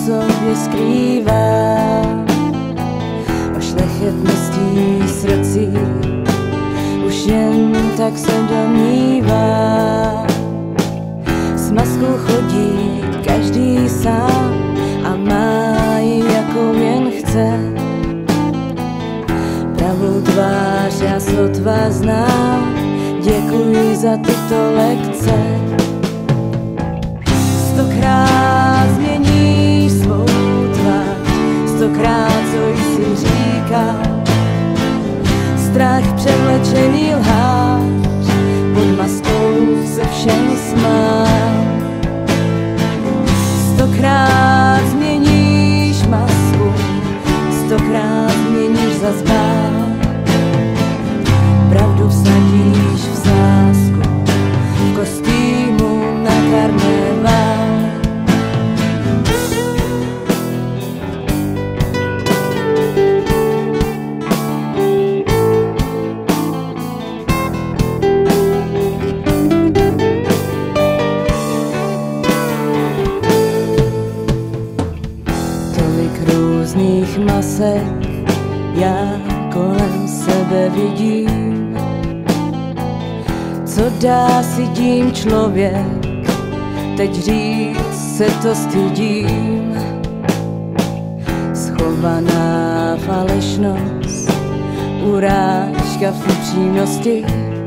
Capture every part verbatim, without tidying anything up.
sobě skrývá o šlechetností srdcí, už jen tak se domnívá. S maskou chodí každý sám a má ji, jakou jen chce. Pravou tvář já sotva znám, děkuji za tyto lekce. Stokrát změníš svou tvář, stokrát, co jsi říkal. Strach převlečený lhář, pod maskou se všem smál. Stokrát změníš masku, stokrát změníš zas bál. Pravdu vsadíš v sázku, v kostýmu na karneval. Různých masek já kolem sebe vidím. Co dá si tím člověk, teď říct se to stydím. Schovaná falešnost, urážka v upřímnosti,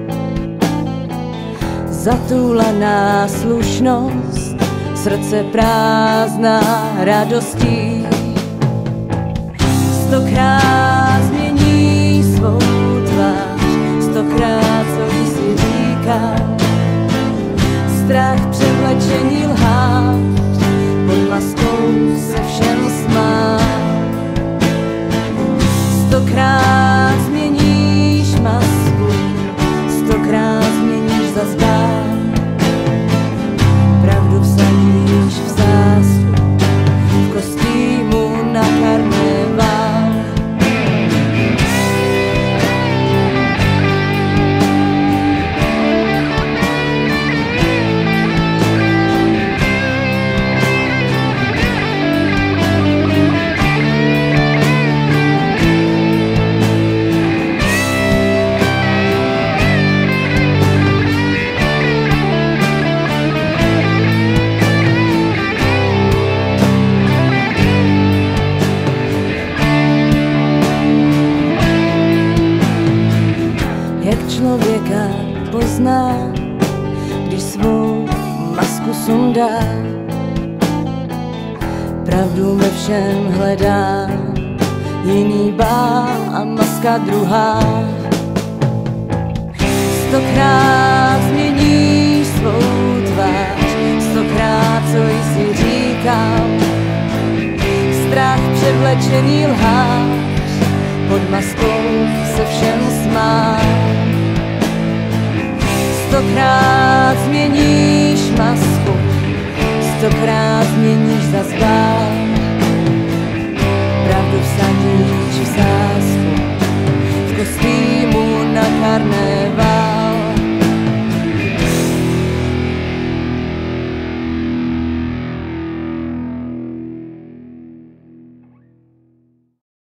zatulaná slušnost, srdce prázdná radostí. Stokrát změníš svou tvář, stokrát, co jsi říkal. Strach převlečený lhář, pod maskou se všem smál. Stokrát změníš masku, stokrát změníš zas bál. Pravdu vsadíš v sázku, v kostýmu na karneval. Člověka pozná, když svou masku sundá. Pravdu ve všem hledá, jiný bá a maska druhá. Stokrát změníš svou tvář, stokrát, co jsi říkal. Strach převlečený lhář, pod maskou se všem smál. Stokrát změníš masku, stokrát změníš zas bál. Pravdu vsadíš v sázku, v kostýmu na karneval.